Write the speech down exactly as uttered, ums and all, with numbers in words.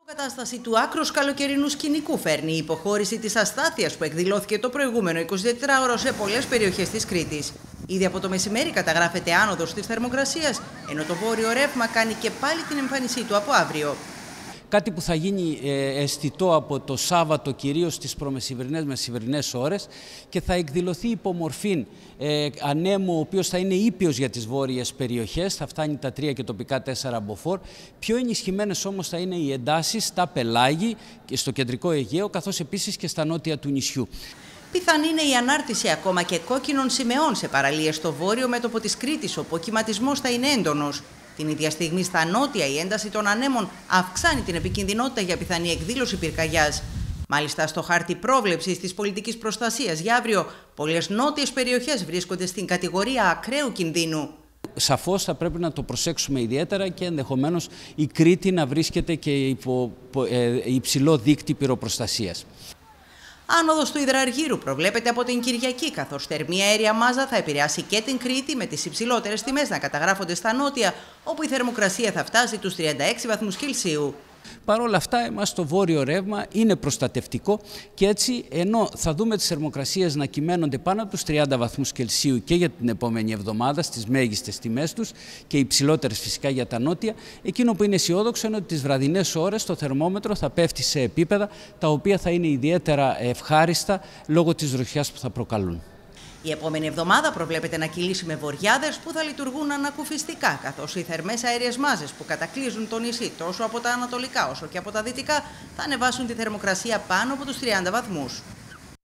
Η κατάσταση του άκρος καλοκαιρινού σκηνικού φέρνει η υποχώρηση της αστάθειας που εκδηλώθηκε το προηγούμενο εικοσιτετράωρο σε πολλές περιοχές της Κρήτης. Ήδη από το μεσημέρι καταγράφεται άνοδος της θερμοκρασίας, ενώ το βόρειο ρεύμα κάνει και πάλι την εμφάνισή του από αύριο. Κάτι που θα γίνει ε, αισθητό από το Σάββατο, κυρίως στις προμεσημβρινές μεσημβρινές ώρες, και θα εκδηλωθεί υπομορφή ε, ανέμου, ο οποίος θα είναι ήπιος για τις βόρειες περιοχές, θα φτάνει τα τρία και τοπικά τέσσερα μποφόρ. Πιο ενισχυμένες όμως θα είναι οι εντάσεις στα πελάγη και στο κεντρικό Αιγαίο, καθώς επίσης και στα νότια του νησιού. Πιθανή είναι η ανάρτηση ακόμα και κόκκινων σημεών σε παραλίες στο βόρειο μέτωπο της Κρήτης, όπου ο κυματισμός θα είναι έντονος. Την ίδια στιγμή στα νότια η ένταση των ανέμων αυξάνει την επικινδυνότητα για πιθανή εκδήλωση πυρκαγιάς. Μάλιστα, στο χάρτη πρόβλεψης της πολιτικής προστασίας για αύριο, πολλές νότιες περιοχές βρίσκονται στην κατηγορία ακραίου κινδύνου. Σαφώς θα πρέπει να το προσέξουμε ιδιαίτερα και ενδεχομένως η Κρήτη να βρίσκεται και υπό ε, υψηλό δείκτη πυροπροστασίας. Άνοδος του υδραργύρου προβλέπεται από την Κυριακή, καθώς θερμή αέρια μάζα θα επηρεάσει και την Κρήτη, με τις υψηλότερες τιμές να καταγράφονται στα νότια, όπου η θερμοκρασία θα φτάσει τους τριάντα έξι βαθμούς Κελσίου. Παρ' όλα αυτά, εμάς το βόρειο ρεύμα είναι προστατευτικό και έτσι, ενώ θα δούμε τις θερμοκρασίες να κυμαίνονται πάνω από τους τριάντα βαθμούς Κελσίου και για την επόμενη εβδομάδα στις μέγιστες τιμές τους και υψηλότερες φυσικά για τα νότια, εκείνο που είναι αισιόδοξο είναι ότι τις βραδινές ώρες το θερμόμετρο θα πέφτει σε επίπεδα τα οποία θα είναι ιδιαίτερα ευχάριστα λόγω της δροσιάς που θα προκαλούν. Η επόμενη εβδομάδα προβλέπεται να κυλήσει με βοριάδες που θα λειτουργούν ανακουφιστικά, καθώς οι θερμές αέριες μάζες που κατακλείζουν το νησί τόσο από τα ανατολικά όσο και από τα δυτικά θα ανεβάσουν τη θερμοκρασία πάνω από τους τριάντα βαθμούς.